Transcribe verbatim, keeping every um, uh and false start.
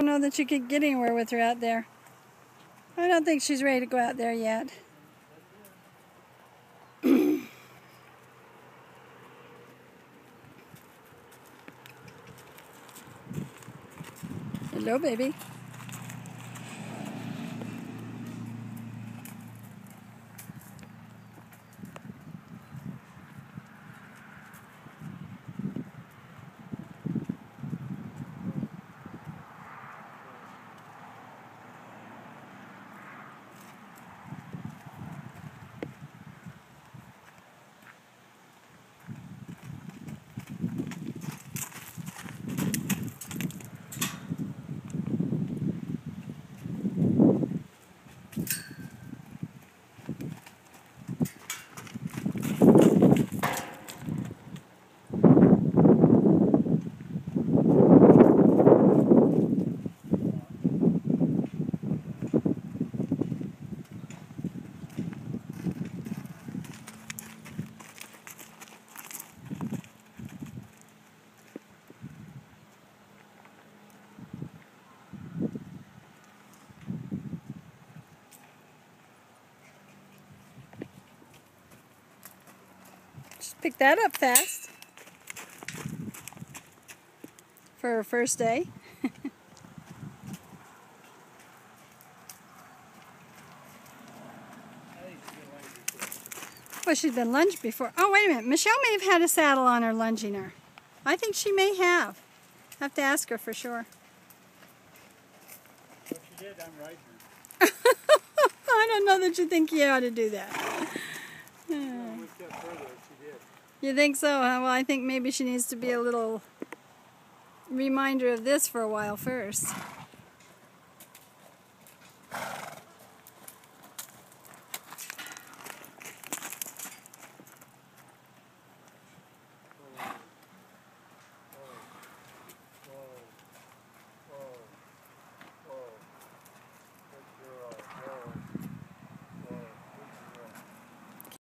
know that you could get anywhere with her out there. I don't think she's ready to go out there yet. Hello, baby. Just picked that up fast for her first day. Well, she's been lunged before. Oh, wait a minute. Michelle may have had a saddle on her lunging her. I think she may have. I have to ask her for sure. If she did, I'm riding I her. don't know that you think you ought to do that. Well, one step further, she did. You think so? Huh? Well, I think maybe she needs to be a little reminder of this for a while first.